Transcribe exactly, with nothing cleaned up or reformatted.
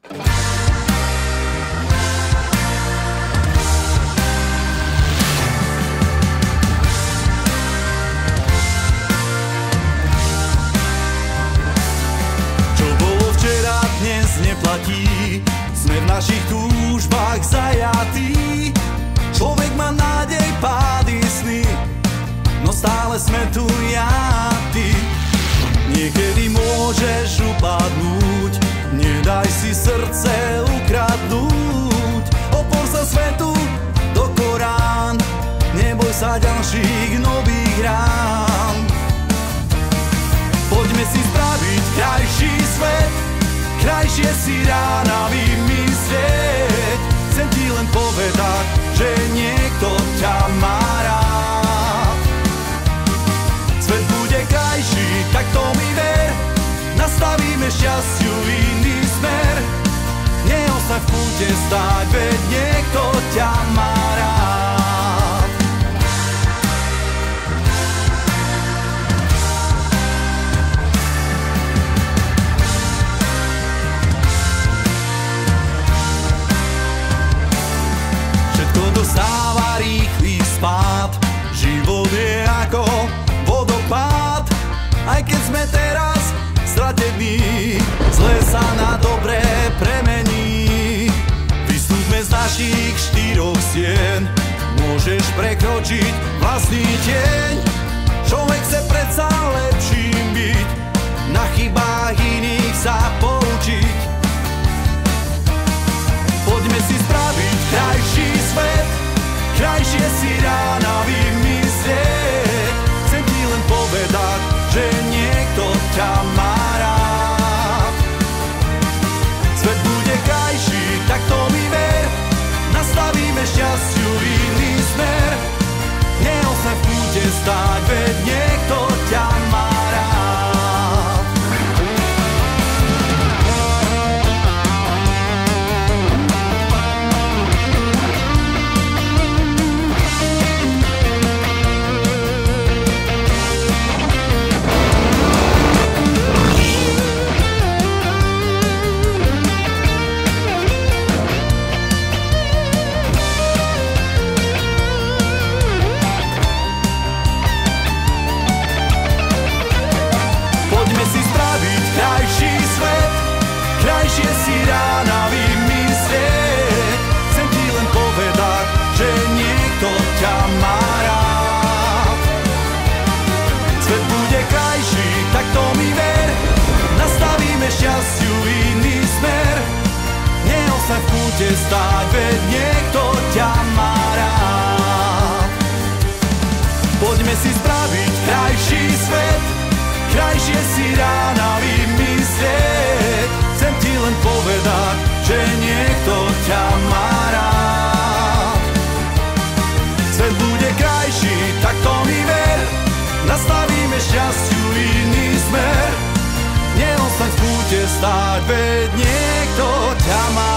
Neplatí, sme v našich túžbách zajatí. Človek má nádej, pády, sny, no stále sme tu ja a ty. Niekedy môžeš upadnúť, nedaj si srdce ukradnúť. Opor sa svetu do Korán, neboj sa ďalších nových rán. Poďme si spraviť krajší svet, krajšie si rána vymyslieť. Chcem ti len povedať, že niekto ťa má rád. Svet bude krajší, tak to mi ver. Nastavíme šťastiu iný smer. Neostaň v kúte stáť, veď niekto ťa má rád. Dostáva rýchly spád, život je ako vodopád. Aj keď sme teraz stratení, zle sa na dobré premení. Vystúpme z našich štyroch stien, môžeš prekročiť vlastný tieň. Človek chce predsa lepším byť, na chybách iných sa poučiť. Poďme si spraviť krajší svet, krajšie si rána vymyslieť. Chcem ti len povedať, že niekto ťa má rád. Svet bude krajší, tak to mi ver. Nastavíme šťastiu iný smer. Neostaň v kúte stáť, veď niekto ťa má rád. Krajšie si rána vymyslieť. Chcem ti len povedať, že niekto ťa má rád. Svet bude krajší, tak to mi ver. Nastavíme šťastiu iný smer. Neostaň v kúte stáť, veď niekto ťa má rád. Poďme si spraviť krajší svet, krajšie si rána vymyslieť. Chcem ti len povedať, že niekto ťa má rád. Svet bude krajší, tak to mi ver. Nastavíme šťastiu iný smer. Neostaň v kúte stáť, veď niekto ťa má rád.